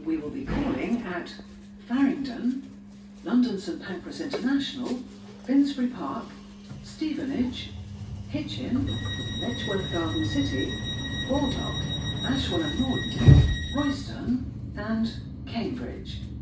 We will be calling at Farringdon, London St Pancras International, Finsbury Park, Stevenage, Hitchin, Letchworth Garden City, Baldock, Ashwell and Norton, Royston and Cambridge.